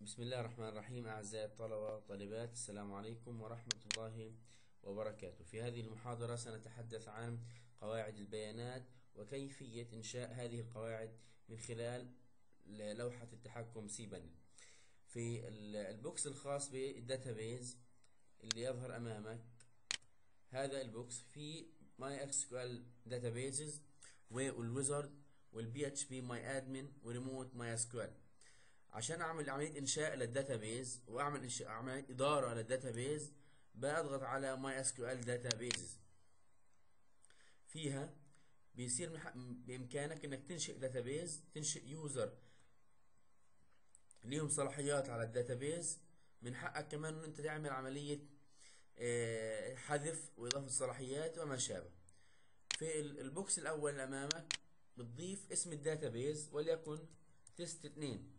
بسم الله الرحمن الرحيم. أعزائي الطلبة والطالبات، السلام عليكم ورحمة الله وبركاته. في هذه المحاضرة سنتحدث عن قواعد البيانات وكيفية إنشاء هذه القواعد من خلال لوحة التحكم سيبانل. في البوكس الخاص بالداتابيز اللي يظهر أمامك، هذا البوكس فيه MySQL databases والويزارد والPHP MyAdmin وريموت MySQL. عشان اعمل عمليه انشاء للداتابيز واعمل عمليه اداره للداتابيز، بضغط على ماي اس كيو ال داتابيز. فيها بيصير بامكانك انك تنشئ داتابيز، تنشئ يوزر ليهم صلاحيات على الداتابيز. من حقك كمان ان انت تعمل عمليه حذف واضافه صلاحيات وما شابه. في البوكس الاول اللي امامك بتضيف اسم الداتابيز وليكن تيست 2.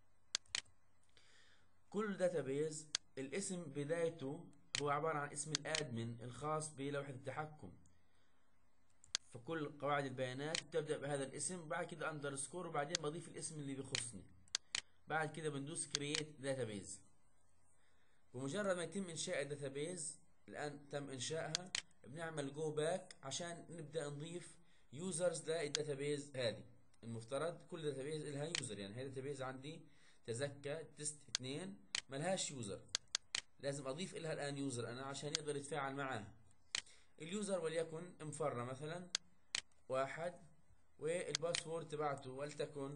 كل داتابيز الاسم بدايته هو عبارة عن اسم الادمن الخاص بلوحة التحكم، فكل قواعد البيانات تبدأ بهذا الاسم، بعد كده اندرسكور وبعدين بضيف الاسم اللي بيخصني. بعد كده بندوس كرييت داتابيز. بمجرد ما يتم انشاء الداتابيز، الان تم انشائها، بنعمل جو باك عشان نبدأ نضيف يوزرز للداتابيز هذه. المفترض كل داتابيز لها يوزر، يعني هي داتابيز عندي تزكى تيست 2 ملهاش يوزر، لازم اضيف لها الان يوزر انا عشان يقدر يتفاعل معاها. اليوزر وليكن مفرة مثلا 1، والباسورد تبعته ولتكن،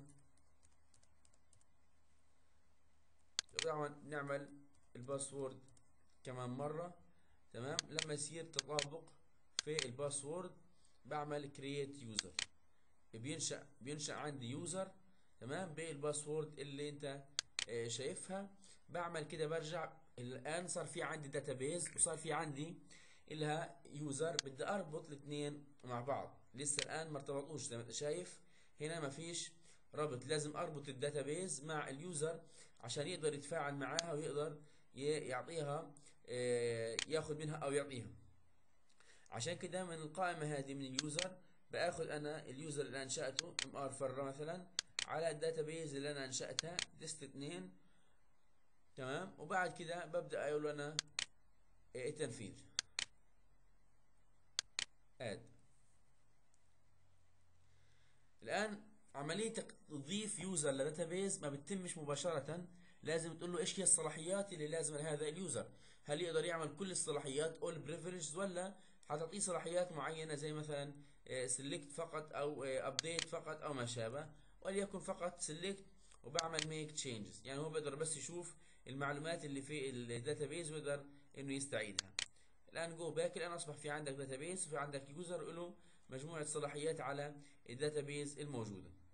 طبعا نعمل الباسورد كمان مرة. تمام، لما يصير تطابق في الباسورد بعمل كرييت يوزر، بينشأ عندي يوزر تمام بالباسورد اللي انت شايفها. بعمل كده، برجع الان صار في عندي داتابيز وصار في عندي لها يوزر، بدي اربط الاثنين مع بعض. لسه الان ما ارتبطوش، زي ما انت شايف هنا ما فيش ربط. لازم اربط الداتابيز مع اليوزر عشان يقدر يتفاعل معاها ويقدر يعطيها، ياخذ منها او يعطيها. عشان كده من القائمة هذه من اليوزر باخذ انا اليوزر اللي انشأته MR فرة مثلا على الداتابيز اللي انا انشأتها تست 2. تمام، وبعد كده ببدأ اقول انا التنفيذ اد. الان عملية تضيف يوزر لداتابيز ما بتتمش مباشرة، لازم تقول له ايش هي الصلاحيات اللي لازمة لهذا اليوزر. هل يقدر يعمل كل الصلاحيات all privileges، ولا حتعطيه صلاحيات معينة زي مثلا select فقط او update فقط او ما شابه، وليكن فقط select وبعمل make changes. يعني هو بيقدر بس يشوف المعلومات اللي في الداتابيز ويقدر انه يستعيدها. الان جو باك، الان اصبح في عندك داتابيز وفي عندك يوزر له مجموعة صلاحيات على الداتابيز الموجودة.